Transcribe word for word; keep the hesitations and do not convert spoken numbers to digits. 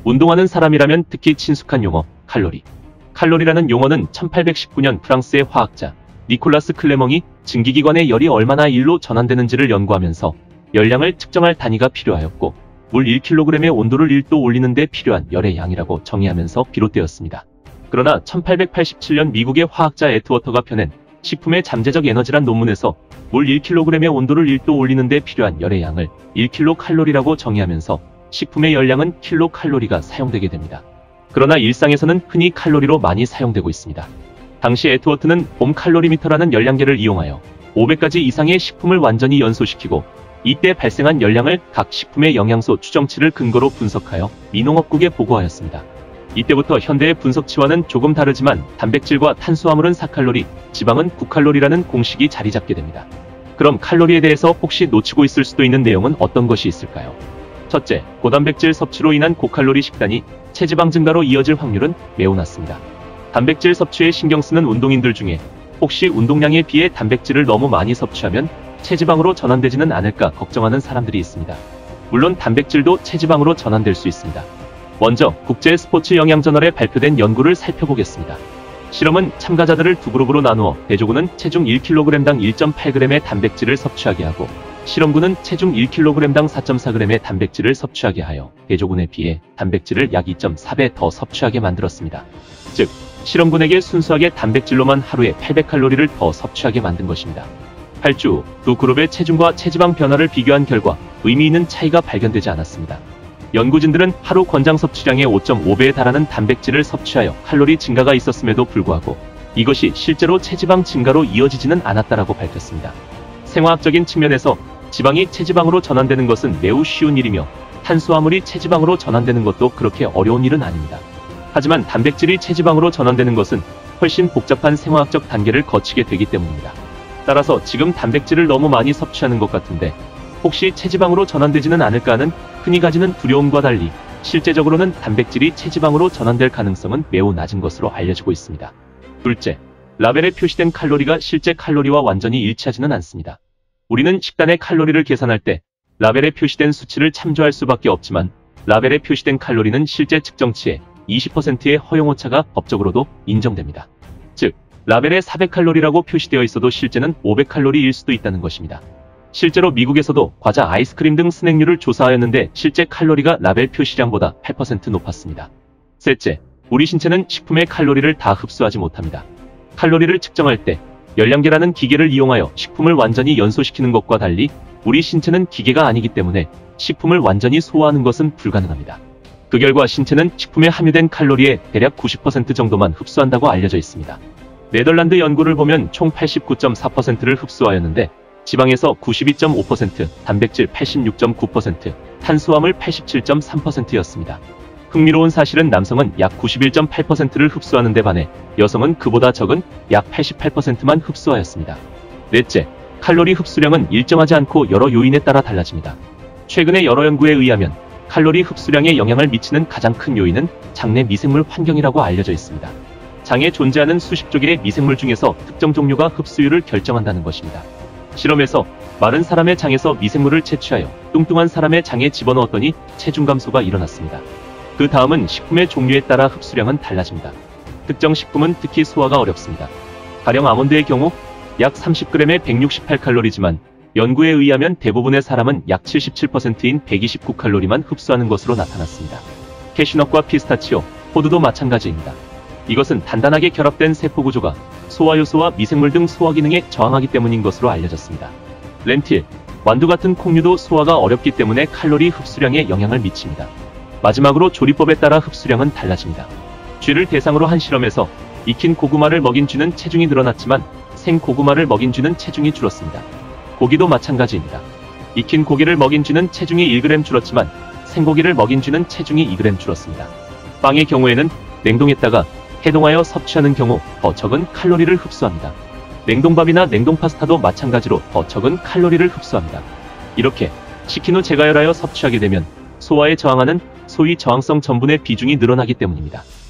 운동하는 사람이라면 특히 친숙한 용어, 칼로리. 칼로리라는 용어는 천팔백십구 년 프랑스의 화학자 니콜라스 클레멍이 증기기관의 열이 얼마나 일로 전환되는지를 연구하면서 열량을 측정할 단위가 필요하였고, 물 일 킬로그램의 온도를 일 도 올리는 데 필요한 열의 양이라고 정의하면서 비롯되었습니다. 그러나 천팔백팔십칠 년 미국의 화학자 에트워터가 펴낸 식품의 잠재적 에너지란 논문에서 물 일 킬로그램의 온도를 일 도 올리는 데 필요한 열의 양을 일 킬로칼로리라고 정의하면서 식품의 열량은 킬로칼로리가 사용되게 됩니다. 그러나 일상에서는 흔히 칼로리로 많이 사용되고 있습니다. 당시 에트워트는 봄 칼로리미터라는 열량계를 이용하여 오백 가지 이상의 식품을 완전히 연소시키고, 이때 발생한 열량을 각 식품의 영양소 추정치를 근거로 분석하여 미농업국에 보고하였습니다. 이때부터 현대의 분석치와는 조금 다르지만 단백질과 탄수화물은 사 칼로리, 지방은 구 칼로리라는 공식이 자리 잡게 됩니다. 그럼 칼로리에 대해서 혹시 놓치고 있을 수도 있는 내용은 어떤 것이 있을까요? 첫째, 고단백질 섭취로 인한 고칼로리 식단이 체지방 증가로 이어질 확률은 매우 낮습니다. 단백질 섭취에 신경 쓰는 운동인들 중에 혹시 운동량에 비해 단백질을 너무 많이 섭취하면 체지방으로 전환되지는 않을까 걱정하는 사람들이 있습니다. 물론 단백질도 체지방으로 전환될 수 있습니다. 먼저 국제 스포츠 영양저널에 발표된 연구를 살펴보겠습니다. 실험은 참가자들을 두 그룹으로 나누어 대조군은 체중 일 킬로그램당 일 점 팔 그램의 단백질을 섭취하게 하고, 실험군은 체중 일 킬로그램당 사 점 사 그램의 단백질을 섭취하게 하여 대조군에 비해 단백질을 약 이 점 사 배 더 섭취하게 만들었습니다. 즉, 실험군에게 순수하게 단백질로만 하루에 팔백 칼로리를 더 섭취하게 만든 것입니다. 팔 주 후 두 그룹의 체중과 체지방 변화를 비교한 결과 의미 있는 차이가 발견되지 않았습니다. 연구진들은 하루 권장 섭취량의 오 점 오 배에 달하는 단백질을 섭취하여 칼로리 증가가 있었음에도 불구하고 이것이 실제로 체지방 증가로 이어지지는 않았다라고 밝혔습니다. 생화학적인 측면에서 지방이 체지방으로 전환되는 것은 매우 쉬운 일이며, 탄수화물이 체지방으로 전환되는 것도 그렇게 어려운 일은 아닙니다. 하지만 단백질이 체지방으로 전환되는 것은 훨씬 복잡한 생화학적 단계를 거치게 되기 때문입니다. 따라서 지금 단백질을 너무 많이 섭취하는 것 같은데 혹시 체지방으로 전환되지는 않을까 하는 흔히 가지는 두려움과 달리 실제적으로는 단백질이 체지방으로 전환될 가능성은 매우 낮은 것으로 알려지고 있습니다. 둘째, 라벨에 표시된 칼로리가 실제 칼로리와 완전히 일치하지는 않습니다. 우리는 식단의 칼로리를 계산할 때 라벨에 표시된 수치를 참조할 수밖에 없지만, 라벨에 표시된 칼로리는 실제 측정치의 이십 퍼센트의 허용오차가 법적으로도 인정됩니다. 즉, 라벨에 사백 칼로리라고 표시되어 있어도 실제는 오백 칼로리일 수도 있다는 것입니다. 실제로 미국에서도 과자, 아이스크림 등 스낵류를 조사하였는데 실제 칼로리가 라벨 표시량보다 팔 퍼센트 높았습니다. 셋째, 우리 신체는 식품의 칼로리를 다 흡수하지 못합니다. 칼로리를 측정할 때 열량계라는 기계를 이용하여 식품을 완전히 연소시키는 것과 달리 우리 신체는 기계가 아니기 때문에 식품을 완전히 소화하는 것은 불가능합니다. 그 결과 신체는 식품에 함유된 칼로리의 대략 구십 퍼센트 정도만 흡수한다고 알려져 있습니다. 네덜란드 연구를 보면 총 팔십구 점 사 퍼센트를 흡수하였는데 지방에서 구십이 점 오 퍼센트, 단백질 팔십육 점 구 퍼센트, 탄수화물 팔십칠 점 삼 퍼센트였습니다. 흥미로운 사실은 남성은 약 구십일 점 팔 퍼센트를 흡수하는 데 반해 여성은 그보다 적은 약 팔십팔 퍼센트만 흡수하였습니다. 넷째, 칼로리 흡수량은 일정하지 않고 여러 요인에 따라 달라집니다. 최근의 여러 연구에 의하면 칼로리 흡수량에 영향을 미치는 가장 큰 요인은 장내 미생물 환경이라고 알려져 있습니다. 장에 존재하는 수십조 개의 미생물 중에서 특정 종류가 흡수율을 결정한다는 것입니다. 실험에서 마른 사람의 장에서 미생물을 채취하여 뚱뚱한 사람의 장에 집어넣었더니 체중 감소가 일어났습니다. 그 다음은 식품의 종류에 따라 흡수량은 달라집니다. 특정 식품은 특히 소화가 어렵습니다. 가령 아몬드의 경우 약 삼십 그램에 백육십팔 칼로리지만 연구에 의하면 대부분의 사람은 약 칠십칠 퍼센트인 백이십구 칼로리만 흡수하는 것으로 나타났습니다. 캐슈넛과 피스타치오, 호두도 마찬가지입니다. 이것은 단단하게 결합된 세포 구조가 소화효소와 미생물 등 소화 기능에 저항하기 때문인 것으로 알려졌습니다. 렌틸, 완두 같은 콩류도 소화가 어렵기 때문에 칼로리 흡수량에 영향을 미칩니다. 마지막으로 조리법에 따라 흡수량은 달라집니다. 쥐를 대상으로 한 실험에서 익힌 고구마를 먹인 쥐는 체중이 늘어났지만 생 고구마를 먹인 쥐는 체중이 줄었습니다. 고기도 마찬가지입니다. 익힌 고기를 먹인 쥐는 체중이 일 그램 줄었지만 생고기를 먹인 쥐는 체중이 이 그램 줄었습니다. 빵의 경우에는 냉동했다가 해동하여 섭취하는 경우 더 적은 칼로리를 흡수합니다. 냉동밥이나 냉동파스타도 마찬가지로 더 적은 칼로리를 흡수합니다. 이렇게 식힌 후 재가열하여 섭취하게 되면 소화에 저항하는 소위 저항성 전분의 비중이 늘어나기 때문입니다.